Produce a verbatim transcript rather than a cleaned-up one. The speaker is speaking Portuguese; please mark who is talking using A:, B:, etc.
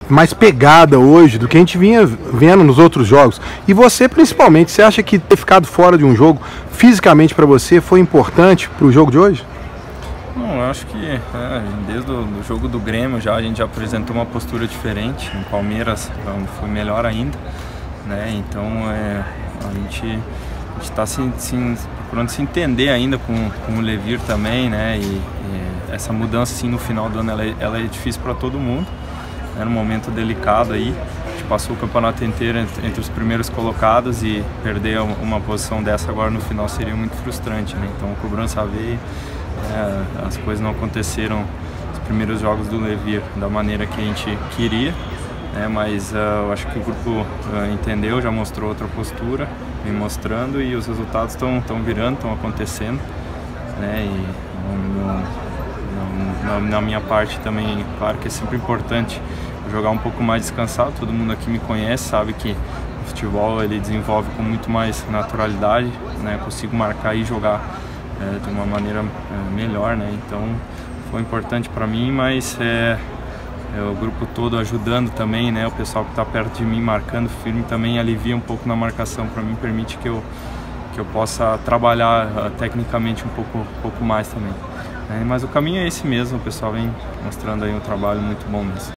A: mais pegada hoje do que a gente vinha vendo nos outros jogos. E você principalmente, você acha que ter ficado fora de um jogo fisicamente para você foi importante para o jogo de hoje?
B: Não, eu acho que é, desde o do jogo do Grêmio já a gente já apresentou uma postura diferente. No Palmeiras foi melhor ainda, né? Então é, a gente está se, se, procurando se entender ainda com, com o Levir também, né? E, e essa mudança assim, no final do ano ela é, ela é difícil para todo mundo, né? Num momento delicado aí. A gente passou o campeonato inteiro entre, entre os primeiros colocados e perder uma posição dessa agora no final seria muito frustrante, né? Então a cobrança veio. É, as coisas não aconteceram nos primeiros jogos do Levir da maneira que a gente queria, né, mas uh, eu acho que o grupo uh, entendeu, já mostrou outra postura, vem mostrando e os resultados estão virando, estão acontecendo, né, e no, no, na, na minha parte também, claro que é sempre importante jogar um pouco mais descansado. Todo mundo aqui me conhece, sabe que o futebol ele desenvolve com muito mais naturalidade, né, consigo marcar e jogar É, de uma maneira é, melhor, né? Então foi importante para mim, mas é, é, o grupo todo ajudando também, né? O pessoal que está perto de mim marcando firme também alivia um pouco na marcação para mim, permite que eu que eu possa trabalhar uh, tecnicamente um pouco um pouco mais também. É, mas o caminho é esse mesmo, o pessoal vem mostrando aí um trabalho muito bom mesmo.